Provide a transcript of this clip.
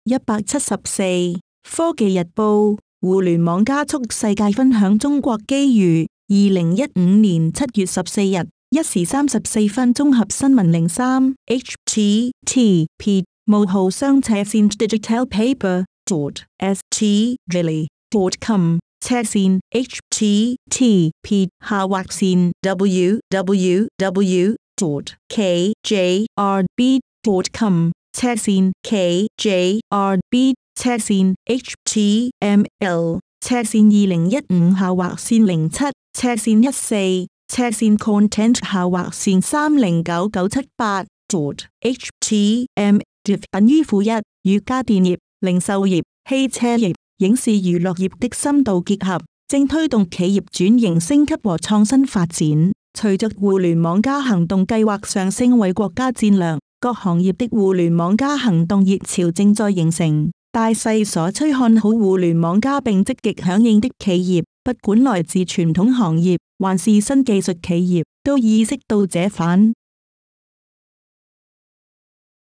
174科技日報互聯網加速世界分享中國機遇。2015年7月14日1時34分綜合新聞03 http://digitalpaper.st.really.com http://www.kjrb.com kjrb/html2015/07 14/3099978 html div 等於負1與家電業、零售業、汽車業、影視娛樂業的深度結合，正推動企業轉型升級和創新發展。隨着互聯網加行動計劃上升為國家戰略，各行業的互聯網加行動熱潮正在形成。大勢所趨，看好互聯網加並積極響應的企業，不管來自傳統行業還是新技術企業，都意識到這反